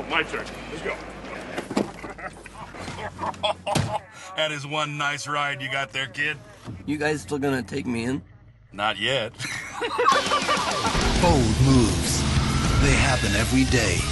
Oh, my turn. Let's go. That is one nice ride you got there, kid. You guys still gonna take me in? Not yet. Bold moves. They happen every day.